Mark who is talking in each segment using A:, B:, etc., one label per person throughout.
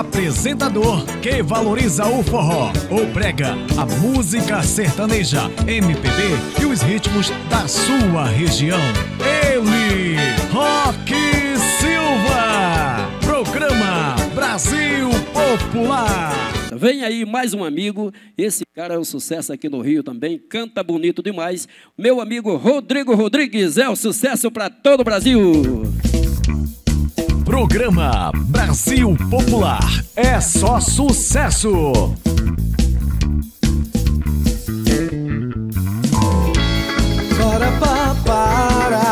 A: apresentador que valoriza o forró, o brega, a música sertaneja, MPB e os ritmos da sua região. Ele, Rock Silva. Programa Brasil Popular.
B: Vem aí mais um amigo, esse cara é um sucesso aqui no Rio também, canta bonito demais. Meu amigo Rodrigo Rodrigues é um sucesso para todo o Brasil.
A: Programa Brasil Popular é só sucesso.
C: Para pa para,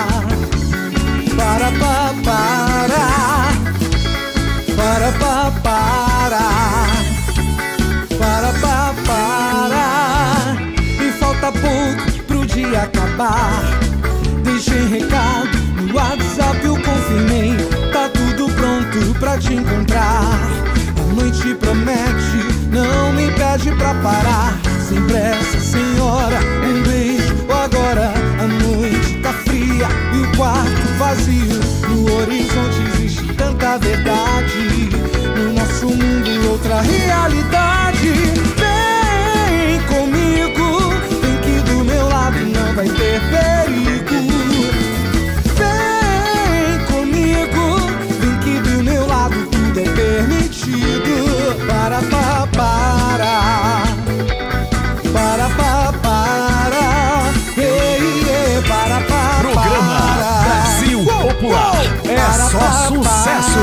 C: para pa para, para pa para, para pa para. E falta pouco pro dia acabar. Deixei recado no WhatsApp, eu confirmei. Tá tudo pronto pra te encontrar. A noite promete, não me pede pra parar. Sem pressa, senhora, um beijo agora. A noite tá fria e o quarto vazio. No horizonte existe tanta verdade. No nosso mundo outra realidade. Vem comigo, vem que do meu lado não vai ter perigo. Para pa para, para pa para, para pa.
A: Programa Brasil Popular é só sucesso.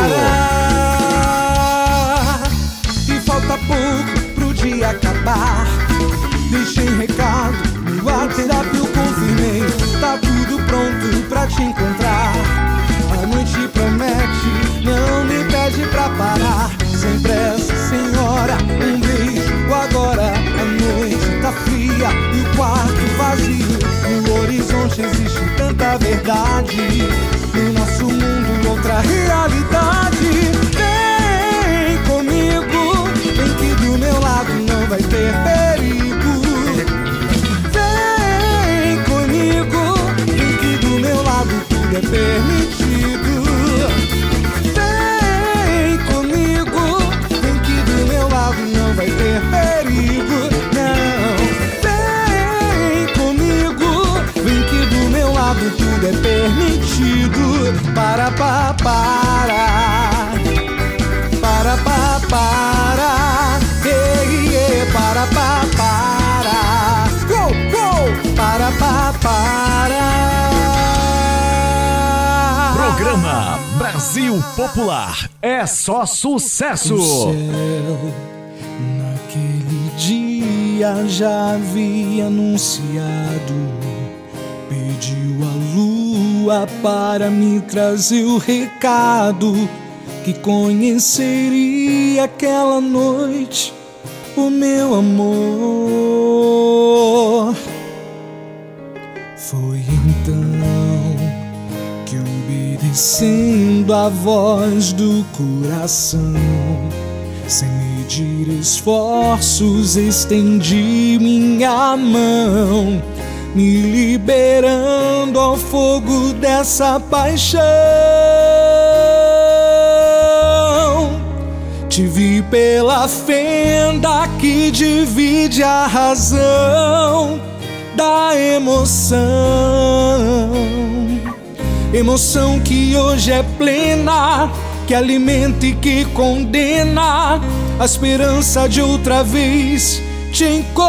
C: E falta pouco pro dia acabar. Deixei recado no WhatsApp, eu confirmei. Tá tudo pronto pra te encontrar. A noite promete, não me pede pra parar. Sem pressa, senhora, um beijo agora. A noite tá fria e o quarto vazio. No horizonte existe tanta verdade. No nosso mundo outra realidade. Vem comigo, vem que do meu lado não vai ter perigo. Vem comigo, vem que do meu lado tudo é permitido. Não vai ter perigo, não. Vem comigo, vem que do meu lado tudo é permitido. Para pa para, para pa para, para pa para, para pa para.
A: Programa Brasil Popular é só sucesso.
C: O céu naquele dia já havia anunciado, pediu a lua para me trazer o recado que conheceria aquela noite o meu amor. Foi então que, obedecendo a voz do coração, sem medir esforços, estendi minha mão, me liberando ao fogo dessa paixão. Te vi pela fenda que divide a razão da emoção. Emoção que hoje é plena, que alimenta e que condena a esperança de outra vez te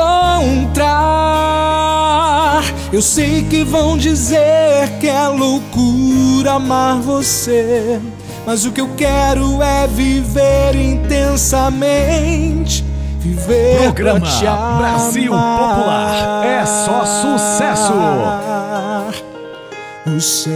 C: encontrar. Eu sei que vão dizer que é loucura amar você, mas o que eu quero é viver intensamente. Viver pra te amar.
A: Brasil Popular é só sucesso.
C: O céu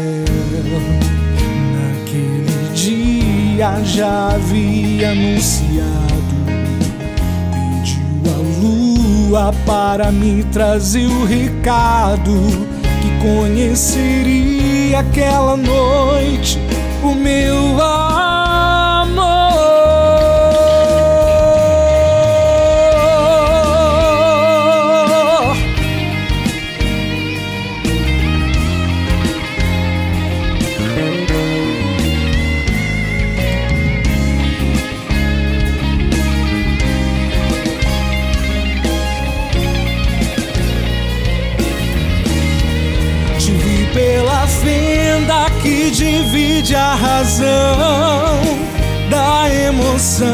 C: naquele dia já havia anunciado, pediu a lua para me trazer o recado que conheceria aquela noite o meu amor. fenda que divide a razão da emoção.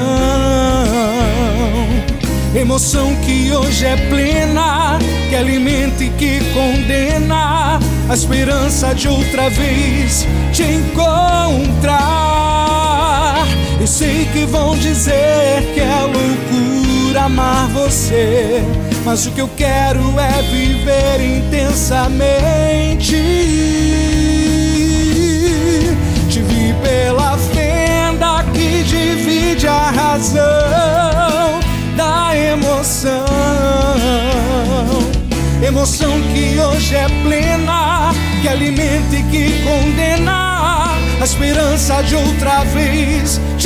C: Emoção que hoje é plena, que alimenta e que condena a esperança de outra vez te encontrar. Eu sei que vão dizer que é loucura amar você, mas o que eu quero é viver intensamente. Te vi pela fenda que divide a razão da emoção. Emoção que hoje é plena, que alimenta e que condena a esperança de outra vez te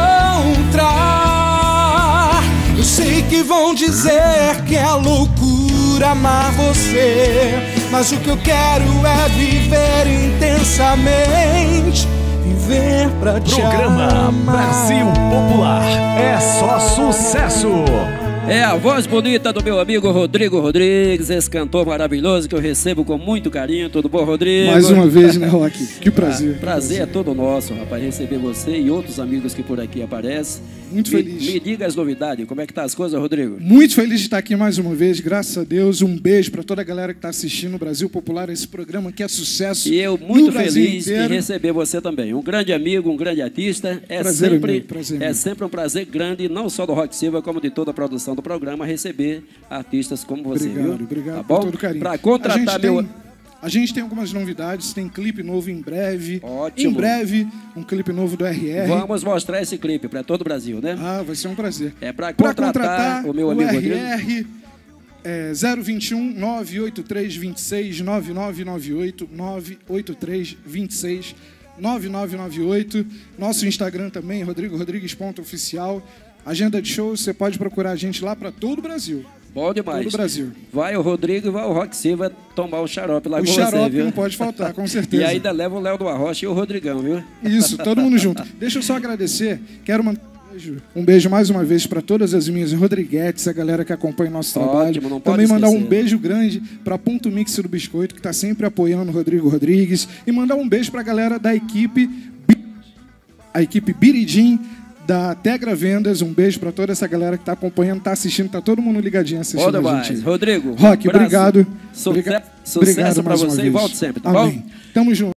C: encontrar. Eu sei que vão dizer que é loucura amar você, mas o que eu quero é viver intensamente. Viver pra te
A: Programa
C: amar.
A: Brasil Popular é só sucesso.
B: É a voz bonita do meu amigo Rodrigo Rodrigues, esse cantor maravilhoso que eu recebo com muito carinho. Tudo bom, Rodrigo?
D: Mais uma vez, né, Rock? Que prazer.
B: Prazer é todo nosso, rapaz, receber você e outros amigos que por aqui aparecem.
D: Muito feliz.
B: Me diga as novidades, como é que tá as coisas, Rodrigo?
D: Muito feliz de estar aqui mais uma vez, graças a Deus. Um beijo para toda a galera que está assistindo o Brasil Popular, esse programa que é sucesso.
B: E eu muito
D: no Brasil
B: feliz em
D: inteiro.
B: receber você também. Um grande amigo, um grande artista.
D: Prazer é meu, prazer meu.
B: sempre um prazer grande, não só do Rock Silva, como de toda a produção do programa, receber artistas como você,
D: Obrigado,
B: viu?
D: obrigado
B: Tá
D: por
B: bom?
D: todo o carinho.
B: Para contratar
D: A gente tem algumas novidades, tem clipe novo em breve.
B: Ótimo.
D: Em breve, um clipe novo do RR.
B: Vamos mostrar esse clipe para todo o Brasil, né?
D: Ah, vai ser um prazer.
B: É para
D: Pra
B: contratar o meu amigo Rodrigo.
D: RR, 021 983 26 9998 983 26 9998. Nosso Instagram também, rodrigo.rodrigues.oficial. Agenda de shows, você pode procurar a gente lá para todo o Brasil.
B: Bom demais.
D: Todo o Brasil.
B: Vai o Rodrigo e vai o Rock Silva tomar um xarope lá
D: O
B: com você,
D: xarope
B: viu?
D: não pode faltar, com certeza.
B: E ainda leva o Léo do Arrocha e o Rodrigão, viu?
D: Isso, todo mundo junto. Deixa eu só agradecer. Quero mandar um beijo mais uma vez para todas as minhas Rodriguetes, a galera que acompanha o nosso trabalho.
B: Ótimo, não pode
D: Também mandar um
B: esquecer.
D: beijo grande para Ponto Mix do Biscoito, que está sempre apoiando o Rodrigo Rodrigues. E mandar um beijo para a galera da equipe Biridim, da Tegra Vendas. Um beijo para toda essa galera que está acompanhando, está assistindo, está todo mundo ligadinho assistindo
B: Bom
D: a
B: demais.
D: gente.
B: Rodrigo,
D: Rock,
B: abraço.
D: obrigado.
B: Sucesso
D: Obrigado
B: para
D: mais uma
B: você e
D: vez.
B: volte sempre, tá
D: Amém.
B: bom?
D: Tamo junto.